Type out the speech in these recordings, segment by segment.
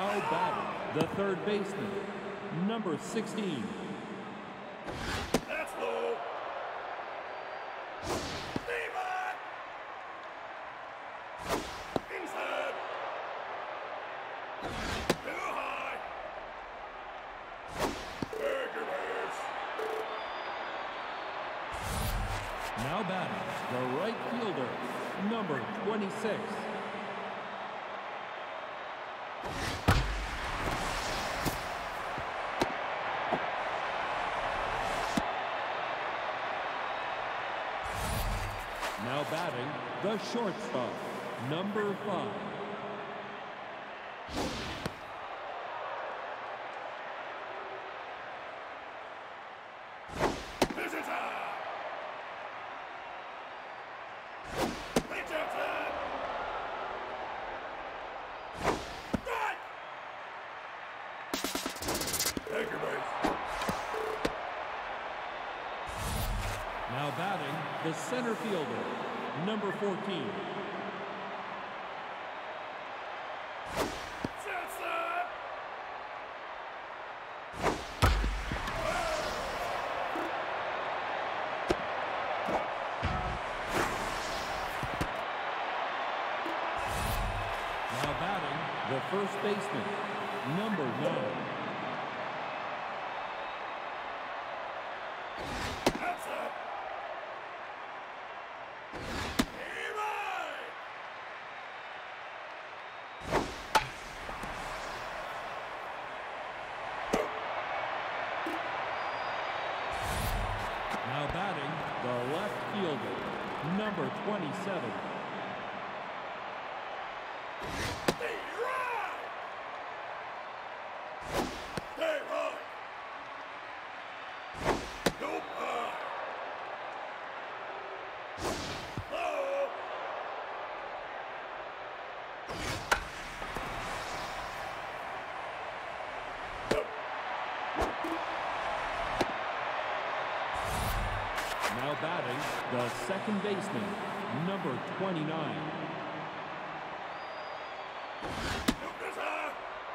Now batting the third baseman, number 16. That's low. Steven! Inside. Too high. Take your base. Now batting the right fielder, number 26. Now batting the shortstop, number 5. This is time. It's your time. Strike! Take your base. Now batting the center fielder, number 14. Shut up! Now batting the first baseman, number 9. That's up. Now batting the left fielder, number 27. Stay right! Stay right! Go high! Low! Now batting the second baseman, number 29. Look this high!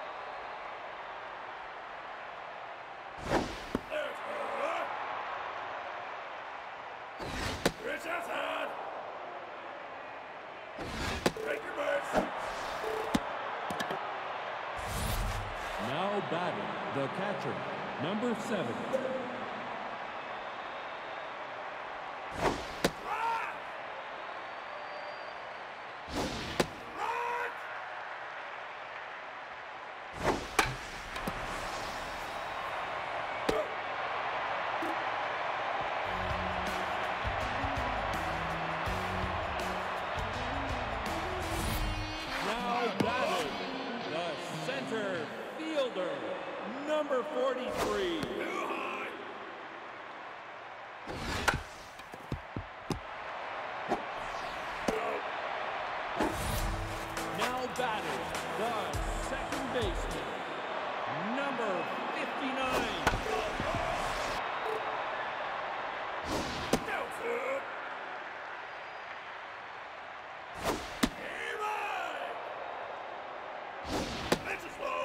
There's her! Reach outside! Take your base! Now batting the catcher, number 7. Now batting the center fielder, number 43. Too high! Now batting the second baseman, number 59. That's it! Aim high! This is low!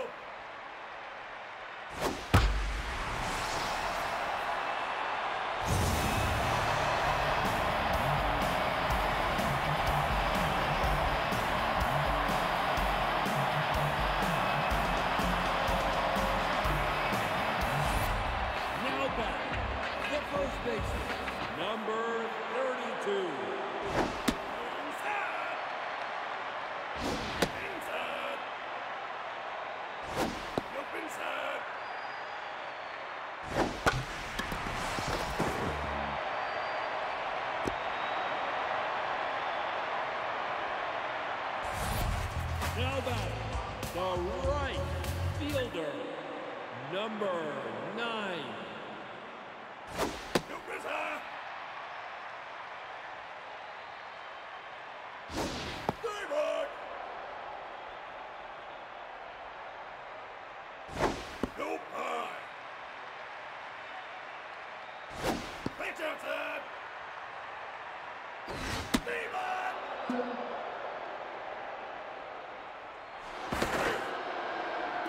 Now batting the first baseman, number 32. Inside! Inside! Up inside! Now batting the right fielder, number 9. Up is high! Stay back! Nope high! Reach outside! Stay back!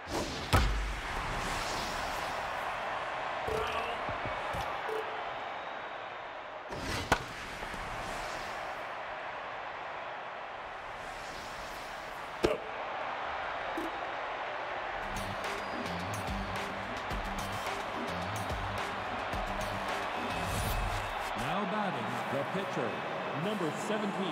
Now batting, the pitcher, number 17.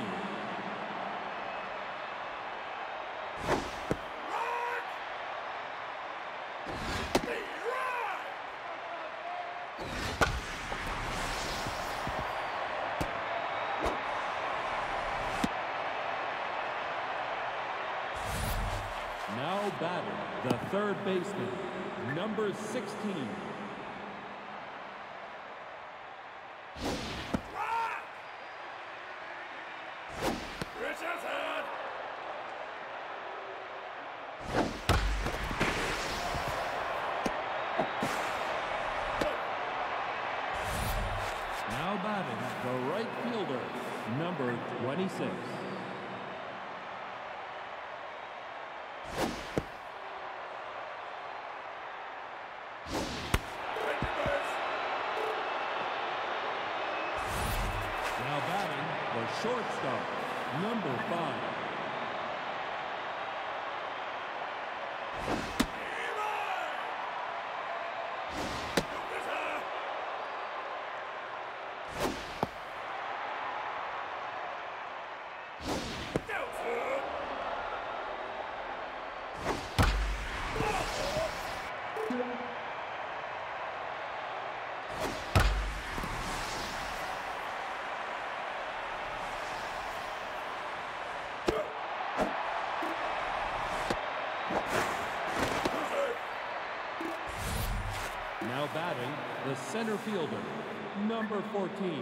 Now batting, the third baseman, number 16. Now batting, the right fielder, number 26. Now batting, the shortstop, number 5. Now batting, the center fielder, number 14.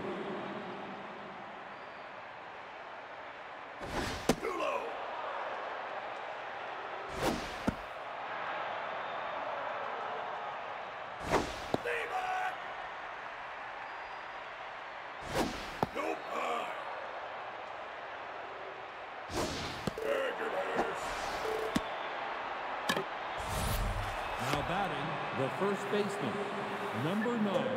Now batting, the first baseman, number 9.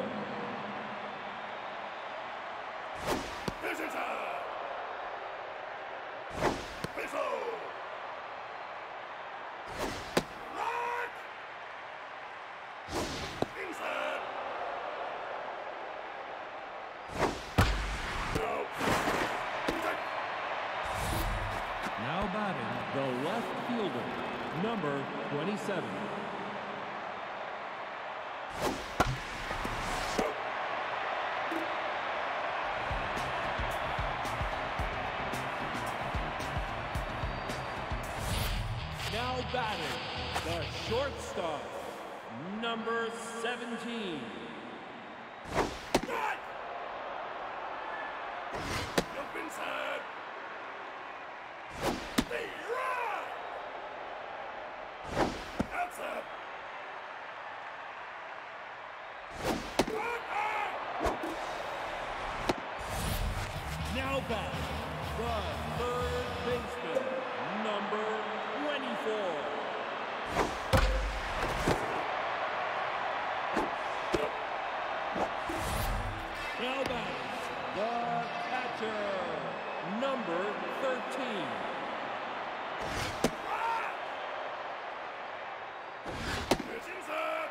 Now batting, the left fielder, number 27. Now batting, the shortstop, number 17. Jump inside. They run. Outside. Now batting, the third baseman, number 24. Now batting, the catcher, number 13. Pitch inside.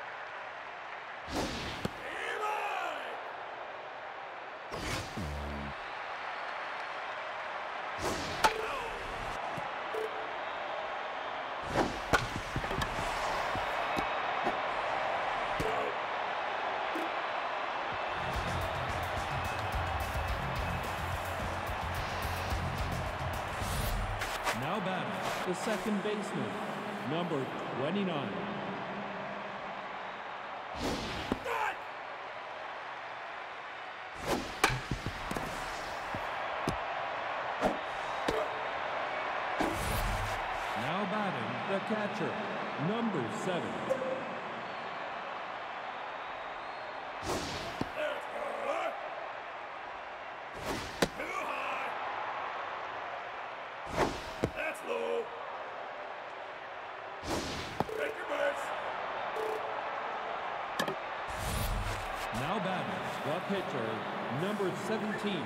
Now batting, the second baseman, number 29. Now batting, the catcher, number 7. The pitcher, number 17.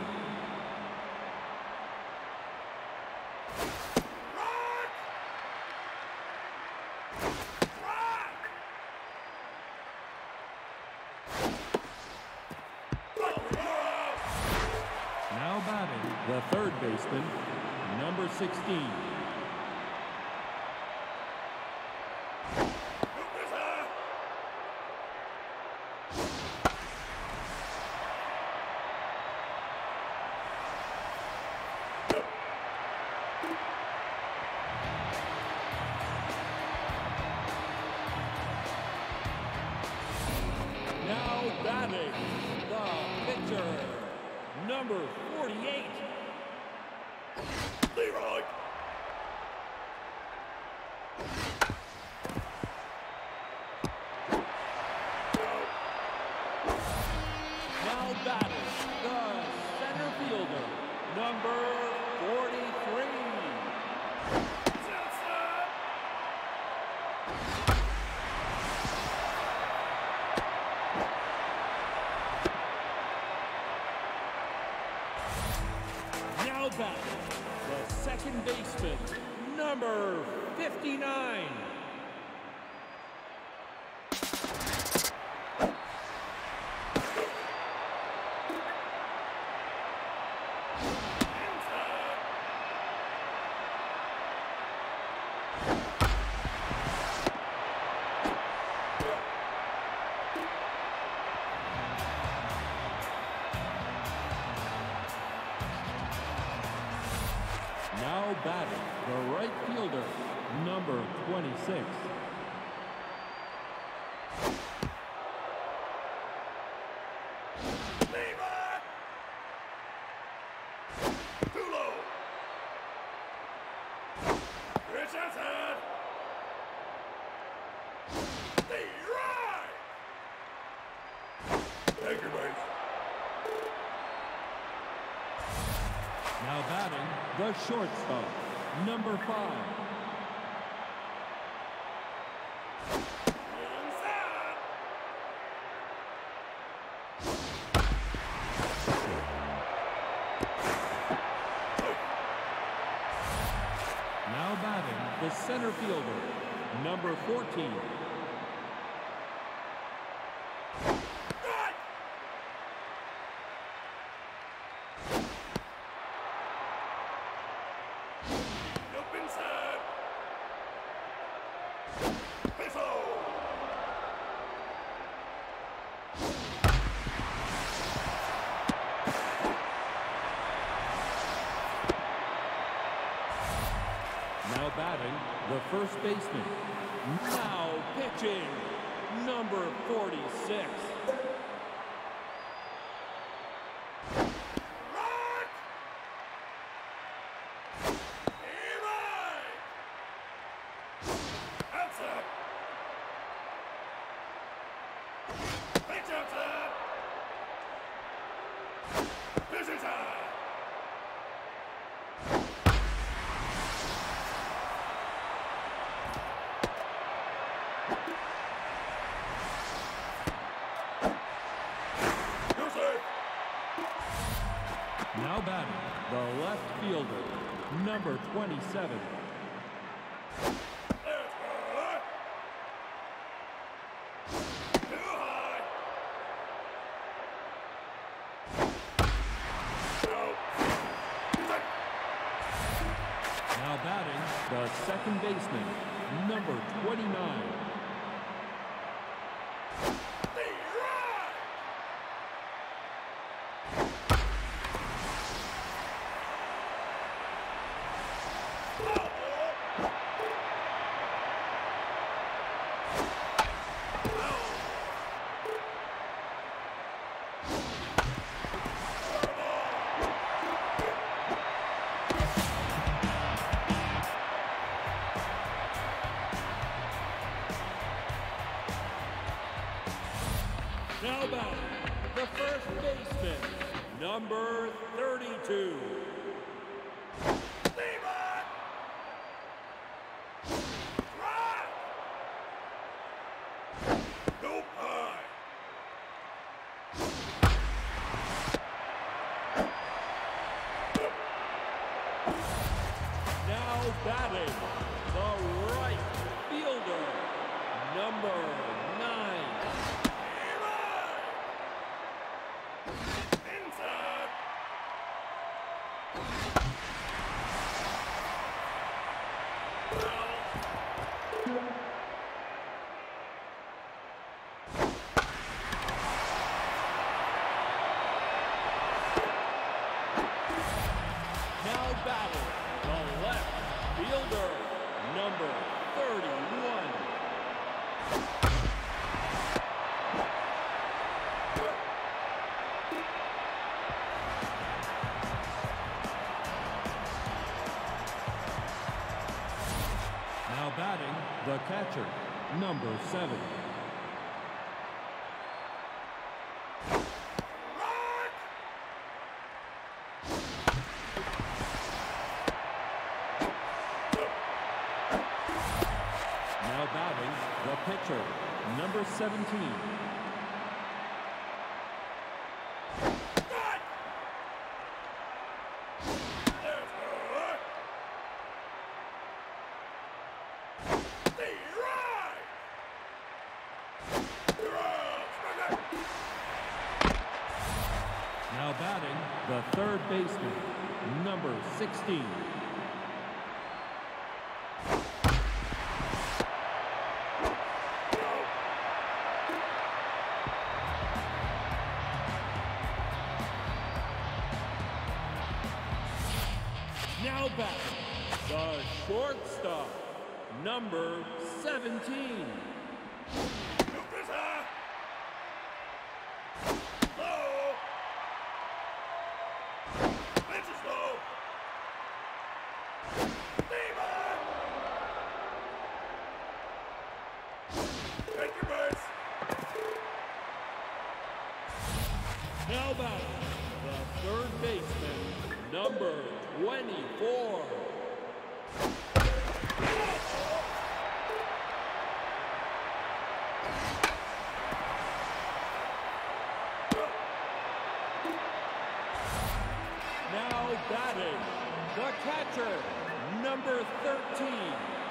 Now batting, the third baseman, number 16. Now batting, the pitcher, number 48. Leroy. Now batting, the center fielder, number 43. Now batting, the second baseman, number 59. Now batting, the right fielder, number 26. Leroy. Too low. Pitch outside. Leroy. Take your base. Now batting, the shortstop, number 5. Inside. Now batting, the center fielder, number 14. Right. Up inside. Pistol. Now batting, the first baseman. Now pitching, number 46. Right. Leroy. Outside. Pitch outside. Pitch inside. You're safe. Now batting, the left fielder, number 27. Let's go. Too high. Out. Now batting, the second baseman, number 29. Leroy. Now batting, the first baseman, number 32. Leroy. Drive. Go high. number 9. Inside. Now batting the left fielder, number 31. Now batting the catcher, number 7. Now batting the pitcher, number 17. Now batting the third baseman, number 16. Now batting the shortstop, number 17. Now batting the third baseman, number 24. Now batting the catcher, number 13.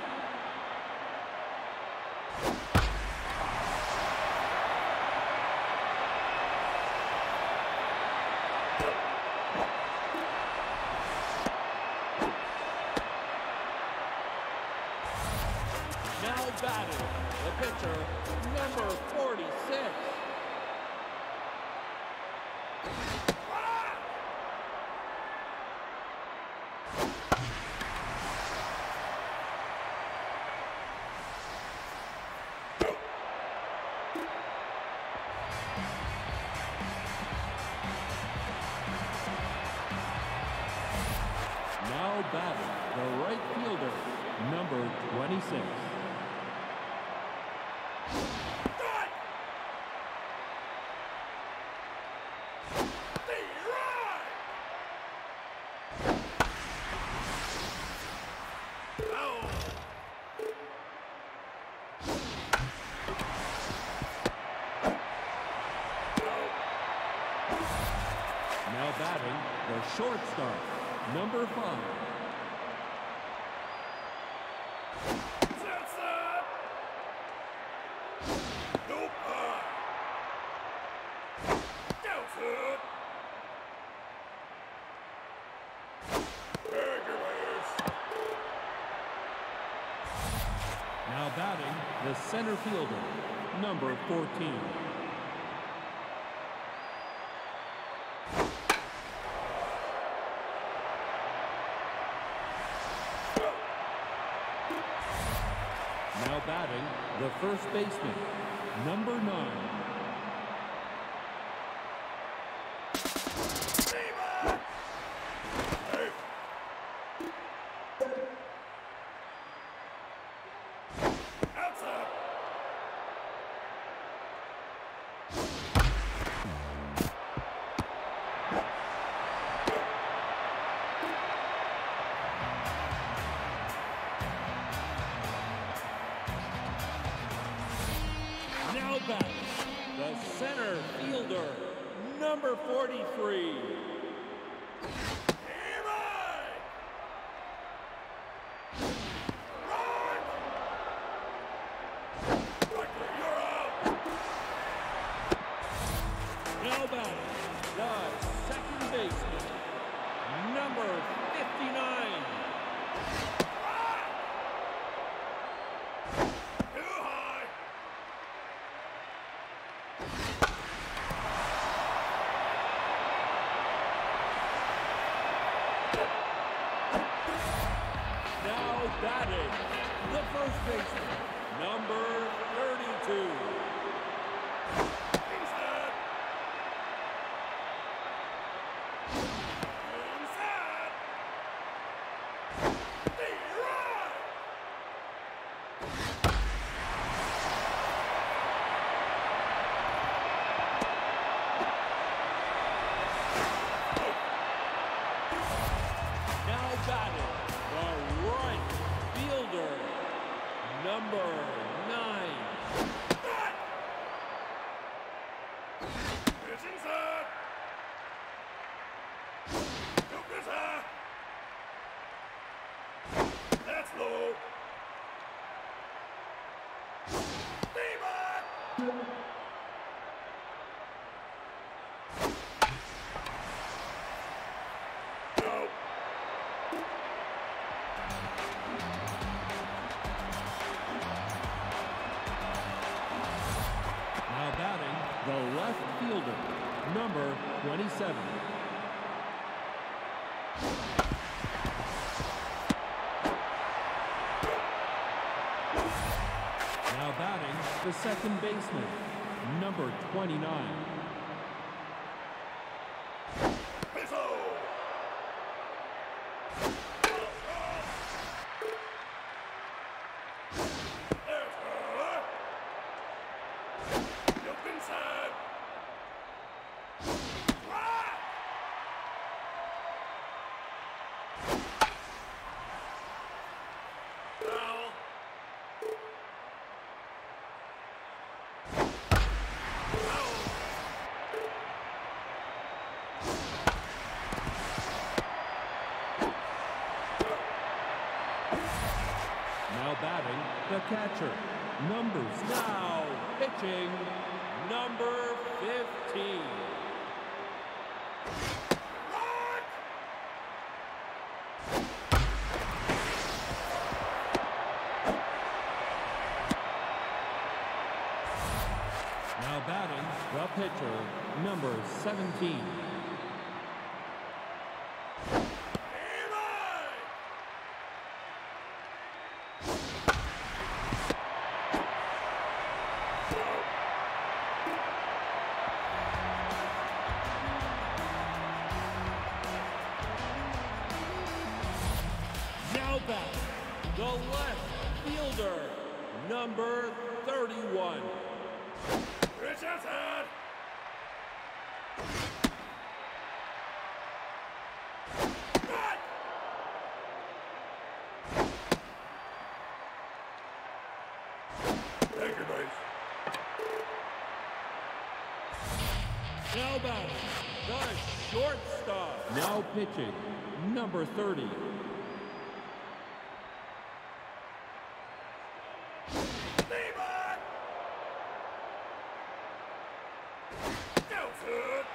Now batting the pitcher, number 46. Now batting the right fielder, number 26. Now batting the shortstop, number 5. Now batting the center fielder, number 14. Now batting the first baseman, number 9. Now batting the center fielder, number 43. batting, the first baseman, number 32. Inside. Inside. The run. Now batting, the right fielder, number 9. Pitch inside. Hook is high. That's low. Stay back. Go. Now batting, the left fielder, number 27. Now batting, the second baseman, number 29. Pizzo. There's her. Jump inside. Right. Foul. Now batting, the catcher, numbers now pitching, number 15. Right. Now batting, the pitcher, number 17. Now batting, the left fielder, number 31. Pitch outside. Right. Take your base. Now batting, the shortstop. Now pitching, number 30. Stay back. Outside.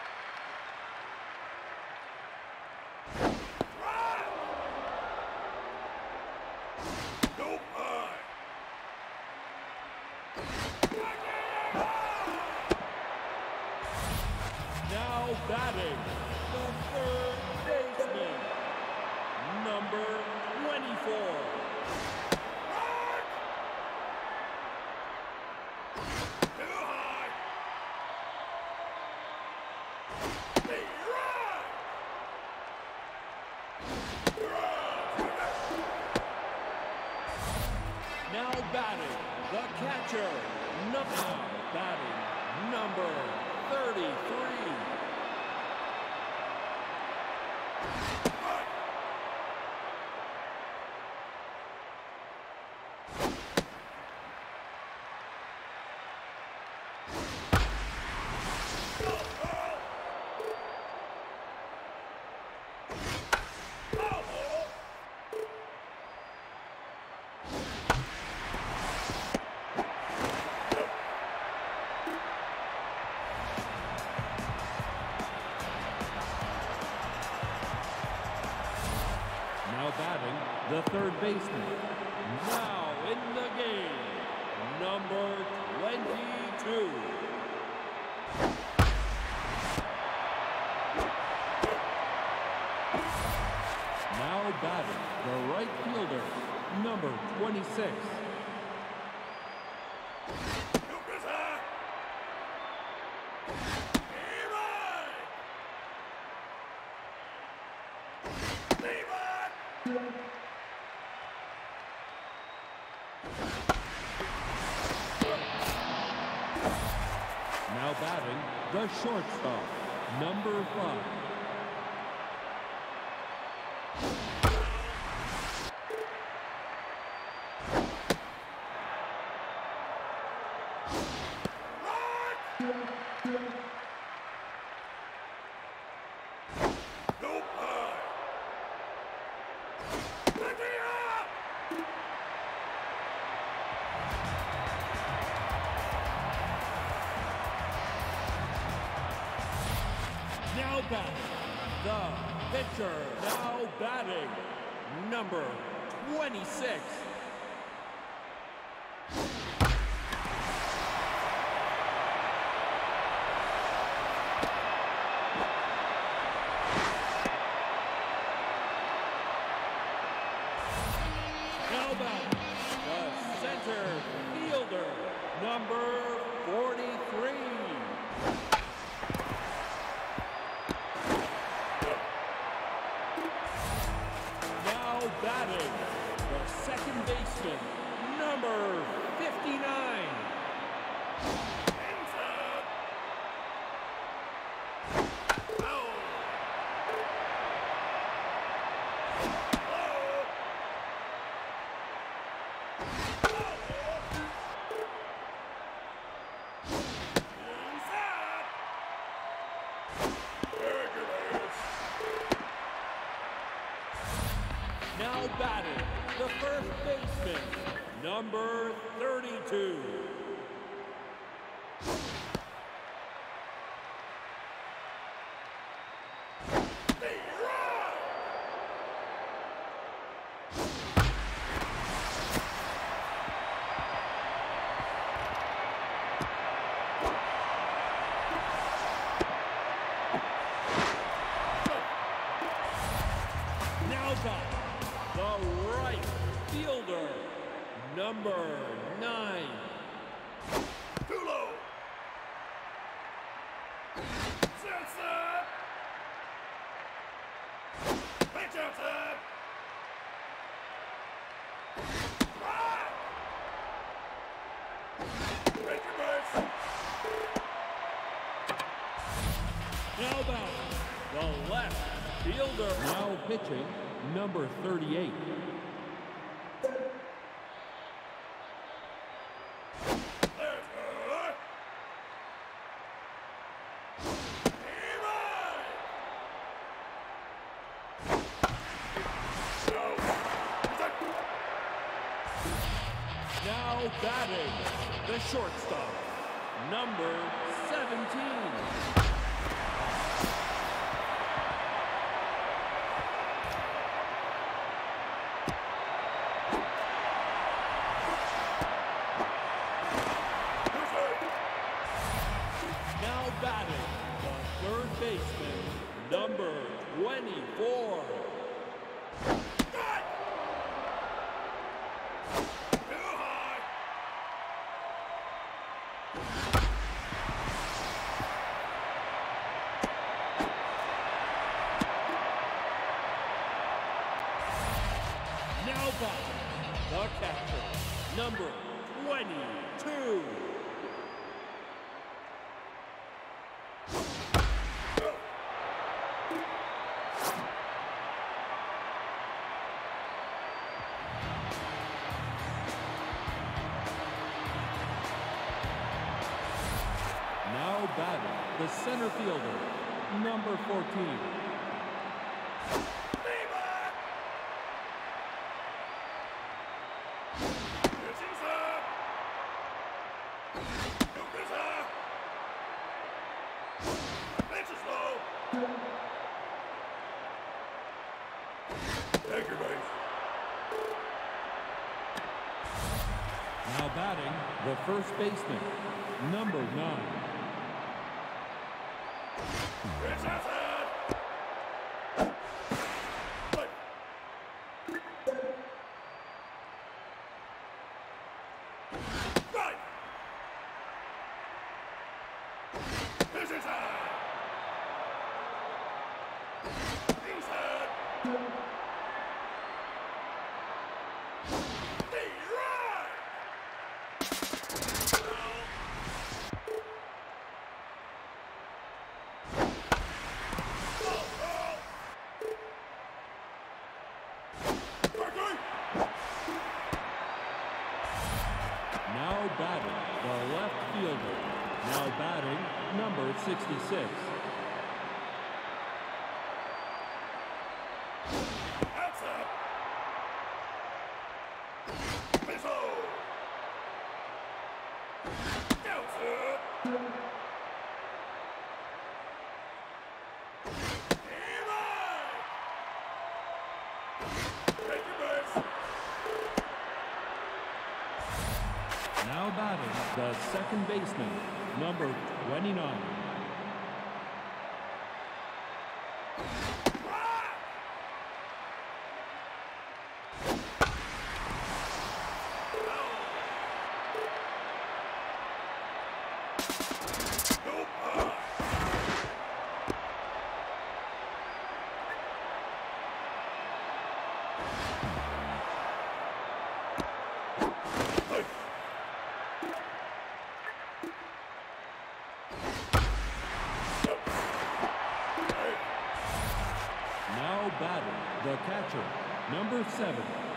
Right. Go high. Now batting, the third baseman, number 24. Right. Too high. Stay right. Now batting, the catcher, now batting, number 33. Now batting, the third baseman. Now in the game, number 22. Now batting, the right fielder, 26. Now batting, the shortstop, number 5. Now batting, the pitcher. Now batting, number 26. Now batting, the center fielder, number 43. Batting, the second baseman, number 59. Now batting, the first baseman, number 32. Now batting, the right fielder, number 9. Too low. Sunset. Pitch outside. Right. Break your base. Now batting, the left fielder. Now pitching, number 38. Now batting, the shortstop, number 17. Now batting, the third baseman, number 24. Now batting, the catcher, number 22. Now batting, the center fielder, number 14. Take your base. Now batting, the first baseman, number 9. Pitch outside. the left fielder. Now batting, number 66. That's up. Whistle. That's up. Now batting, the second baseman, number 29. Now batting, the catcher, number 7.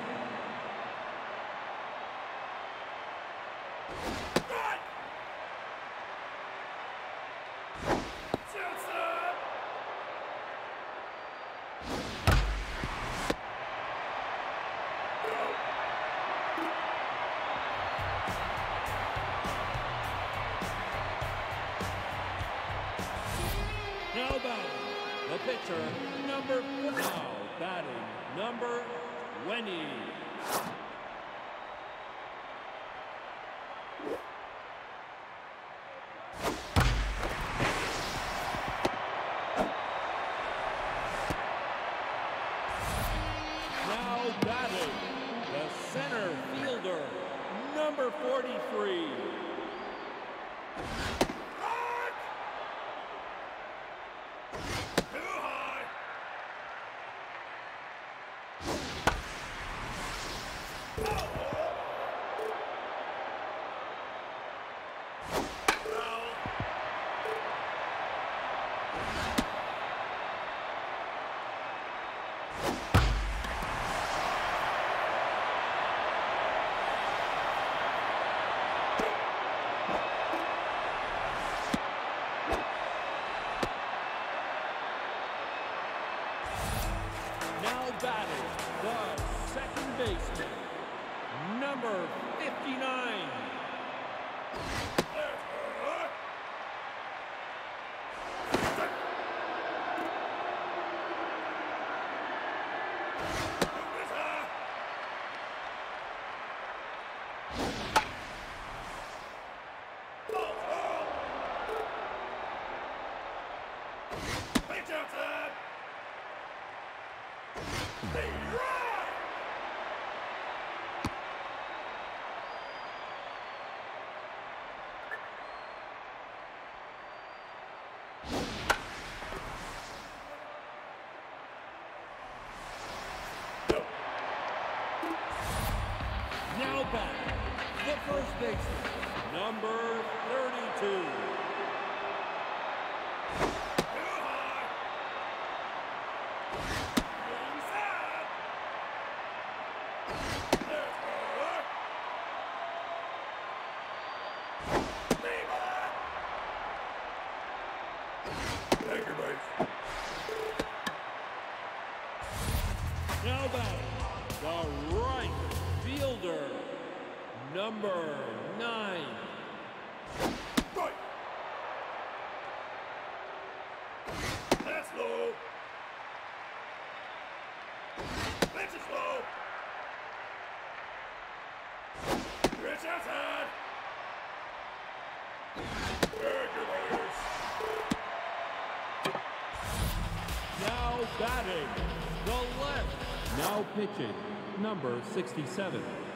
Now batting, the pitcher, number 4. Now batting, number 20. Now batting, the center fielder, number 43. Batting, the second baseman, number 59. Now back, the first baseman, number 32. Now back, the right fielder, number 9. Right. That's low. That's low. It's outside. Regulars. Now batting, the left. Now pitching, number 67.